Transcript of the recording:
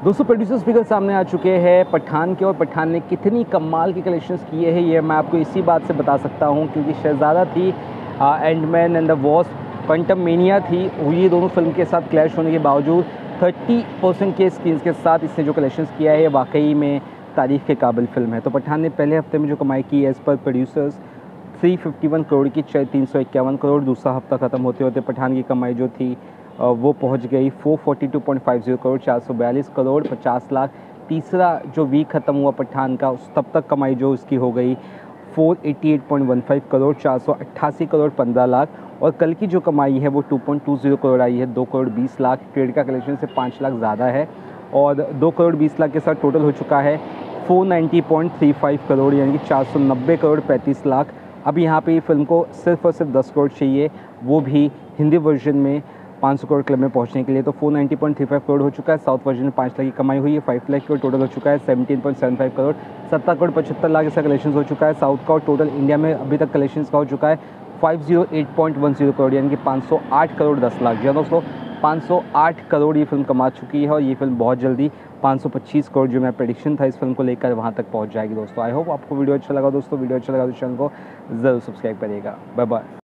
दोस्तों producers figure सामने आ चुके हैं पठान के, और पठान ने कितनी कमाल की कलेक्शंस किए हैं ये मैं आपको इसी बात से बता सकता हूँ, क्योंकि शहज़ादा थी, Ant Man and the Wasp, Quantumania थी, ये दोनों फिल्म के साथ क्लैश होने के बावजूद 30% के स्क्रीन्स के साथ इसने जो कलेक्शंस किया है ये वाकई में तारीफ़ के काबिल फिल्म है। तो पठान ने पहले हफ्ते में जो कमाई की एज़ पर प्रोड्यूसर्स 351 करोड़ की 351 करोड़, दूसरा हफ्ता ख़त्म होते होते पठान की कमाई जो थी वो पहुंच गई 442.50 करोड़, 442 करोड़ 50 लाख। तीसरा जो वीक ख़त्म हुआ पठान का, उस तब तक कमाई जो उसकी हो गई 488.15 करोड़, 488 करोड़ 15 लाख। और कल की जो कमाई है वो 2.20 करोड़ आई है, 2 करोड़ 20 लाख। ट्रेड का कलेक्शन से 5 लाख ज़्यादा है, और 2 करोड़ 20 लाख के साथ टोटल हो चुका है 490.35 करोड़, यानी कि 490 करोड़ 35 लाख। अब यहाँ पे फिल्म को सिर्फ और सिर्फ 10 करोड़ चाहिए, वो भी हिंदी वर्जन में 500 करोड़ क्लब में पहुंचने के लिए। तो 490.35 करोड़ हो चुका है। साउथ वर्जन में 5 लाख की कमाई हुई है, 5 लाख करोड़ टोटल हो चुका है, 17.75 करोड़, 17 करोड़ 75 लाख इसका कलेक्शन हो चुका है साउथ का। और टोटल इंडिया में अभी तक कलेक्शन का हो चुका है 508.10 करोड़, यानी कि 508 करोड़ 10 लाख। जी दोस्तों, 508 करोड़ ये फिल्म कमा चुकी है, और ये फिल्म बहुत जल्दी 525 करोड़ जो मेरा प्रेडिक्शन था इस फिल्म को लेकर वहाँ तक पहुँच जाएगी। दोस्तों आई होप आपको वीडियो अच्छा लगा। दोस्तों वीडियो अच्छा लगा तो चैनल को ज़रूर सब्सक्राइब करिएगा। Bye bye.